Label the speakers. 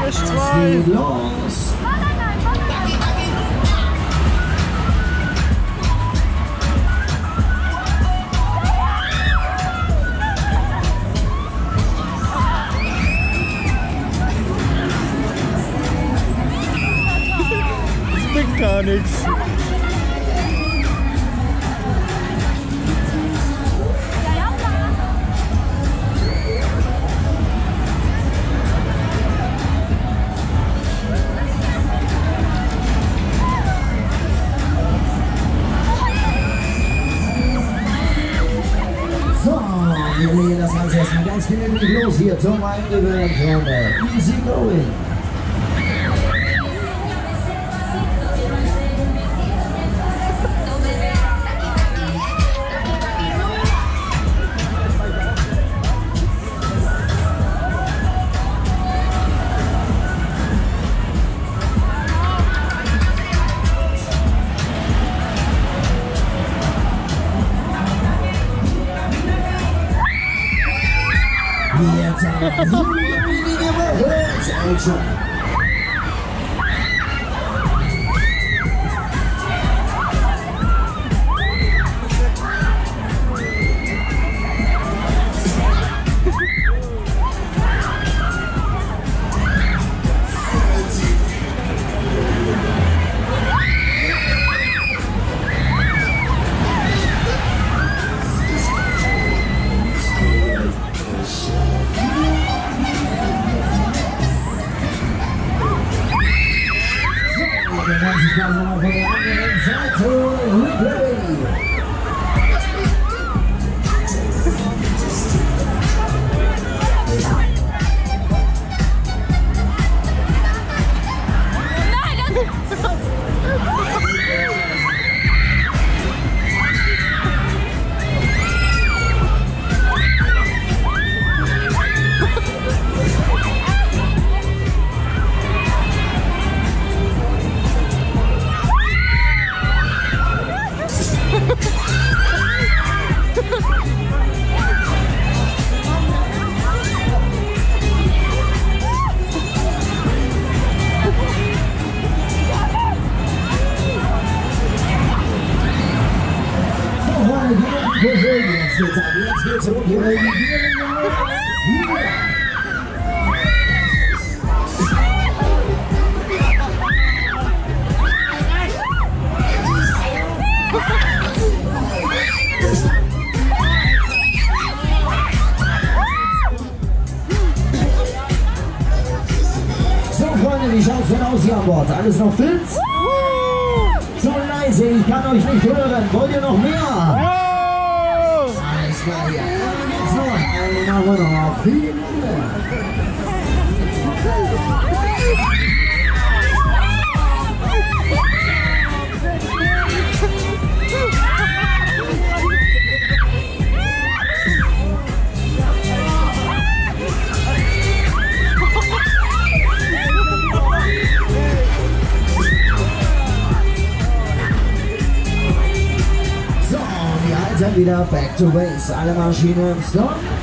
Speaker 1: Flash 2.
Speaker 2: Es geht los.
Speaker 1: Bringt gar nichts.
Speaker 2: So, wir legen das Ganze erstmal ganz gemütlich los hier zum Eingewöhnen, Freunde. Easy going. Jetzt haben wir wenige Wochen Zeit. Der ganze Spaß nochmal von der anderen Seite. Replay. Jetzt geht's um die Revidierung. So, Freunde, wie schaut's denn aus hier an Bord? Alles noch fit? So leise, ich kann euch nicht hören. Wollt ihr noch mehr? Alles klar, hier. Jetzt noch. Einen machen wir noch. Viel Liebe. Wieder back to base. Alle Maschinen im Stop.